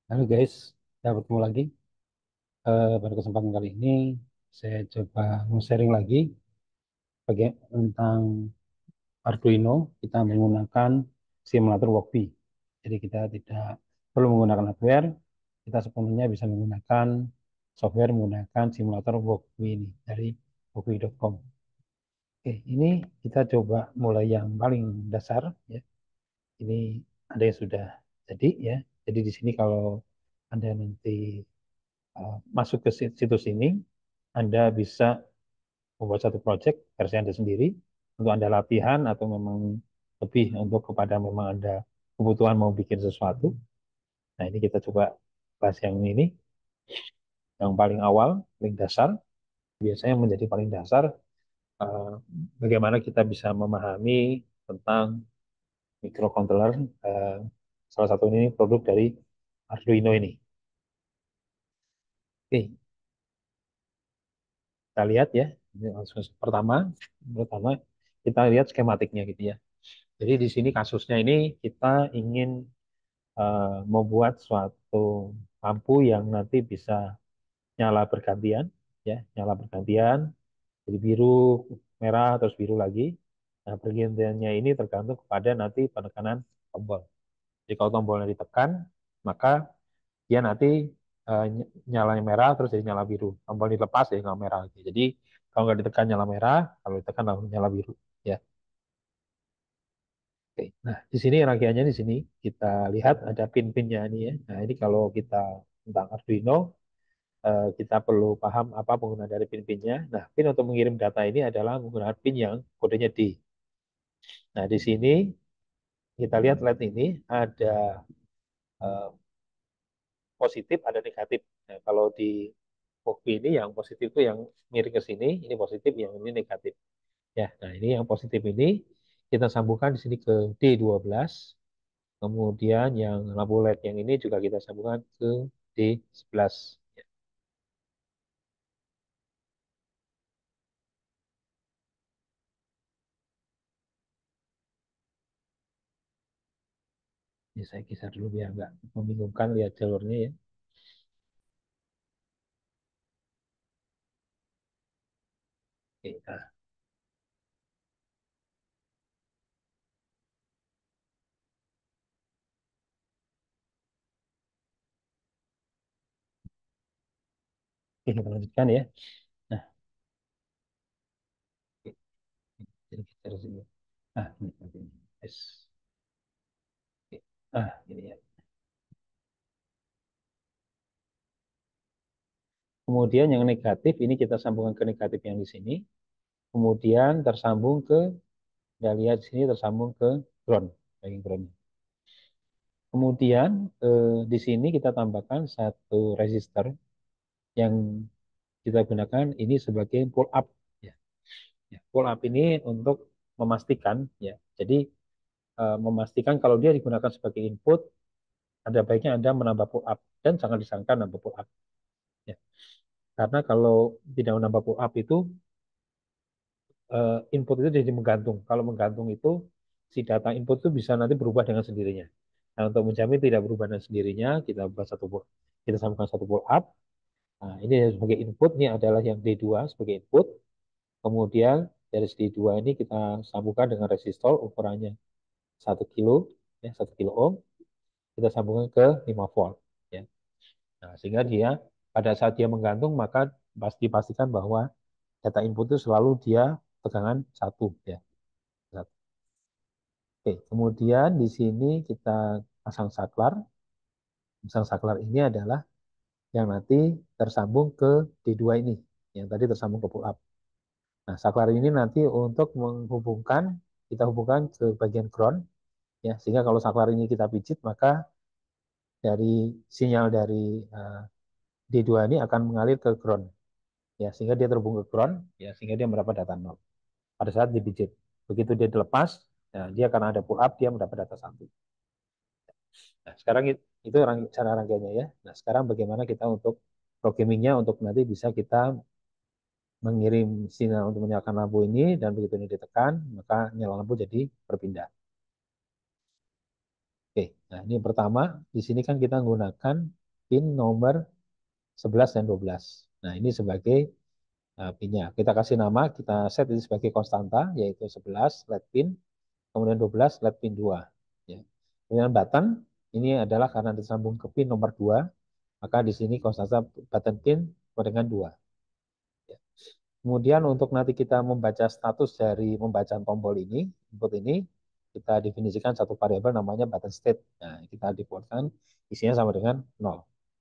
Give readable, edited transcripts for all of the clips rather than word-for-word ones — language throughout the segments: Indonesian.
Halo guys, kita bertemu lagi. Pada kesempatan kali ini saya coba mau sharing lagi tentang Arduino. Kita menggunakan simulator Walkbee. Jadi kita tidak perlu menggunakan hardware, kita sepenuhnya bisa menggunakan software menggunakan simulator Walkbee ini dari walkbee.com. Oke, ini kita coba mulai yang paling dasar ya. Ini ada yang sudah jadi ya. Jadi di sini kalau Anda nanti masuk ke situs ini, Anda bisa membuat satu project versi Anda sendiri untuk Anda latihan atau memang lebih untuk kepada memang Anda kebutuhan mau bikin sesuatu. Nah, ini kita coba bahas yang ini, yang paling awal, paling dasar. Biasanya yang menjadi paling dasar, eh, bagaimana kita bisa memahami tentang microcontroller. eh, Salah satu ini produk dari Arduino ini. Oke, kita lihat ya. Ini langsung pertama kita lihat skematiknya gitu ya. Jadi di sini kasusnya ini kita ingin membuat suatu lampu yang nanti bisa nyala bergantian, ya, nyala bergantian, jadi biru, merah, terus biru lagi. Nah, pergantiannya ini tergantung kepada nanti penekanan tombol. Jadi kalau tombolnya ditekan, maka dia nanti nyalanya merah, terus jadi nyala biru. Tombol dilepas jadi nyala merah lagi. Jadi kalau nggak ditekan nyala merah, kalau ditekan langsung nyala biru. Ya. Oke. Nah, di sini rangkaiannya di sini kita lihat ada pin-pinnya ini ya. Nah, ini kalau kita tentang Arduino, kita perlu paham apa penggunaan dari pin-pinnya. Nah, pin untuk mengirim data ini adalah menggunakan pin yang kodenya D. Nah, di sini kita lihat LED ini ada eh, positif, ada negatif. Nah, kalau di Poki ini yang positif itu yang miring ke sini, ini positif, yang ini negatif. Ya, nah ini yang positif ini kita sambungkan di sini ke D12. Kemudian yang lampu LED yang ini juga kita sambungkan ke D11. Ya, ini saya kisar dulu biar nggak membingungkan lihat jalurnya ya. Oke, nah, oke, kita lanjutkan ya. Nah, oke, jadi kita harus ini. Ah, ini. Yes. Oke. Ah, ini ya. Kemudian yang negatif ini kita sambungkan ke negatif yang di sini. Kemudian tersambung ke, kita lihat di sini tersambung ke ground, bagian ground. Kemudian di sini kita tambahkan satu resistor yang kita gunakan ini sebagai pull up. Ya. Ya, pull up ini untuk memastikan, ya. Jadi memastikan kalau dia digunakan sebagai input, ada baiknya Anda menambah pull up dan jangan disangka nambah pull up. Ya. Karena kalau tidak menambah pull up itu input itu jadi menggantung. Kalau menggantung itu si data input itu bisa nanti berubah dengan sendirinya. Nah, untuk menjamin tidak berubah dengan sendirinya, kita sambungkan satu pull up. Nah, ini sebagai input, ini adalah yang D2 sebagai input. Kemudian dari D2 ini kita sambungkan dengan resistor ukurannya 1 kilo, ya, 1 kilo ohm. Kita sambungkan ke 5 volt. Ya. Nah, sehingga dia pada saat dia menggantung maka pasti pastikan bahwa data input itu selalu dia tegangan 1 ya. Oke, kemudian di sini kita pasang saklar. Pasang saklar ini adalah yang nanti tersambung ke D2 ini, yang tadi tersambung ke pull up. Nah, saklar ini nanti untuk menghubungkan, kita hubungkan ke bagian ground, ya, sehingga kalau saklar ini kita pijit, maka dari sinyal dari D2 ini akan mengalir ke ground, ya, sehingga dia terhubung ke ground, ya, sehingga dia mendapat data 0 pada saat dipijit. Begitu dia dilepas, ya, dia akan ada pull up, dia mendapat data 1. Nah, sekarang itu cara rangkaiannya ya. Nah, sekarang bagaimana kita untuk programmingnya untuk nanti bisa kita mengirim sinyal untuk menyalakan lampu ini dan begitu ini ditekan, maka nyala lampu jadi berpindah. Oke, nah ini yang pertama, di sini kan kita menggunakan pin nomor 11 dan 12. Nah, ini sebagai pinnya. Kita kasih nama, kita set ini sebagai konstanta, yaitu 11 LED pin, kemudian 12 LED pin 2. Ya. Kemudian button, ini adalah karena disambung ke pin nomor 2, maka di sini konstanta button pin dengan 2. Ya. Kemudian untuk nanti kita membaca status dari pembacaan tombol ini, input ini, kita definisikan satu variabel namanya button state. Nah, kita defaultkan isinya sama dengan 0.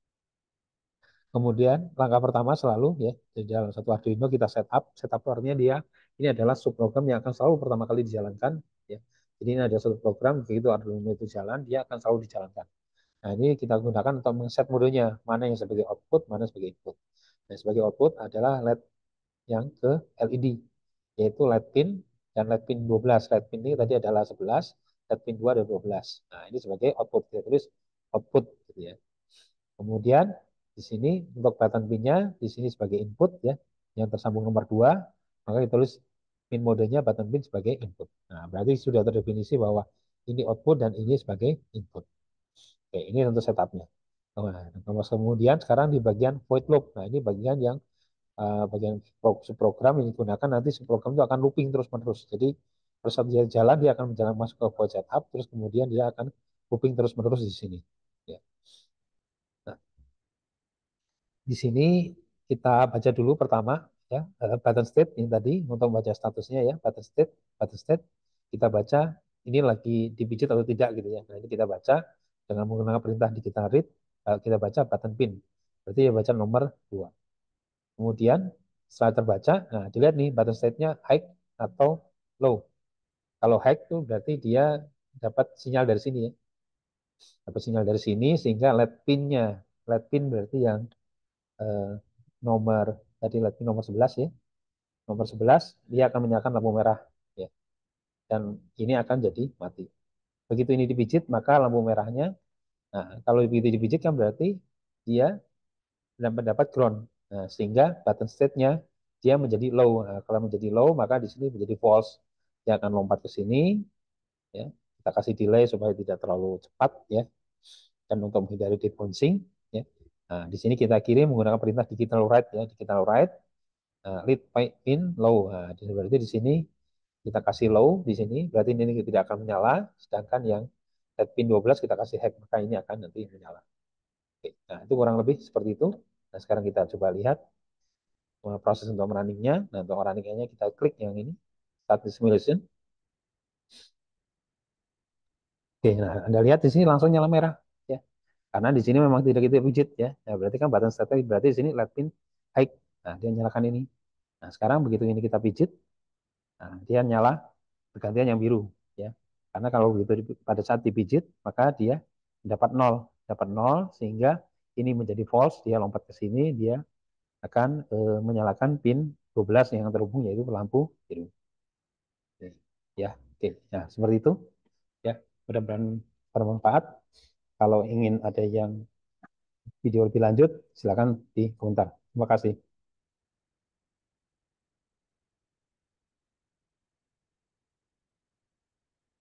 Kemudian langkah pertama selalu ya di dalam satu Arduino kita setup. Setup artinya dia ini adalah subprogram yang akan selalu pertama kali dijalankan ya. Jadi ini ada satu program begitu Arduino itu jalan dia akan selalu dijalankan. Nah, ini kita gunakan untuk men-set modenya, mana yang sebagai output, mana sebagai input. Nah, sebagai output adalah LED yang ke LED, yaitu LED pin dan LED pin 12. LED pin ini tadi adalah 11, LED pin 2 ada 12. Nah, ini sebagai output, kita tulis output gitu ya. Kemudian di sini untuk button pinnya di sini sebagai input ya, yang tersambung nomor 2, maka kita tulis pin modenya button pin sebagai input. Nah, berarti sudah terdefinisi bahwa ini output dan ini sebagai input. Oke, ini untuk setupnya. Nah, kemudian sekarang di bagian void loop. Nah, ini bagian yang bagian program yang digunakan nanti program itu akan looping terus-menerus. Jadi pada saat dia jalan dia akan menjalan masuk ke void setup, terus kemudian dia akan looping terus-menerus di sini. Ya. Nah, di sini kita baca dulu pertama ya button state yang tadi untuk baca statusnya ya button state kita baca ini lagi dipijit atau tidak gitu ya. Nah, ini kita baca dengan menggunakan perintah digital read kita baca button pin. Berarti ya baca nomor 2. Kemudian setelah terbaca, nah dilihat nih button state-nya high atau low. Kalau high itu berarti dia dapat sinyal dari sini ya. Dapat sinyal dari sini sehingga LED pin-nya, LED pin berarti yang eh, nomor tadi LED pin nomor 11 ya. Nomor 11 dia akan menyalakan lampu merah ya. Dan ini akan jadi mati. Begitu ini dipijit maka lampu merahnya, nah kalau begitu dipijit kan berarti dia mendapat ground. Nah, sehingga button state-nya dia menjadi low. Nah, kalau menjadi low maka di sini menjadi false. Dia akan lompat ke sini ya. Kita kasih delay supaya tidak terlalu cepat ya. Dan untuk menghindari debouncing ya. Nah, di sini kita kirim menggunakan perintah digital write ya, digital write lead pin low. Nah, berarti di sini kita kasih low di sini berarti ini tidak akan menyala, sedangkan yang lead pin 12 kita kasih high maka ini akan nanti menyala. Oke, nah itu kurang lebih seperti itu. Nah, sekarang kita coba lihat proses untuk runningnya. Nah, untuk runningnya kita klik yang ini, start the simulation. Oke, nah Anda lihat di sini langsung nyala merah, ya. Karena di sini memang tidak kita widget, ya. Nah, berarti kan button start berarti di sini LED pin high. Nah, dia nyalakan ini. Nah, sekarang begitu ini kita pijit, nah, dia nyala bergantian yang biru, ya. Karena kalau begitu pada saat dipijit, maka dia dapat nol sehingga ini menjadi false, dia lompat ke sini, dia akan menyalakan pin 12 yang terhubung yaitu lampu biru. Ya, oke. Nah, seperti itu. Ya, mudah-mudahan bermanfaat. Kalau ingin ada yang video lebih lanjut, silakan di komentar. Terima kasih.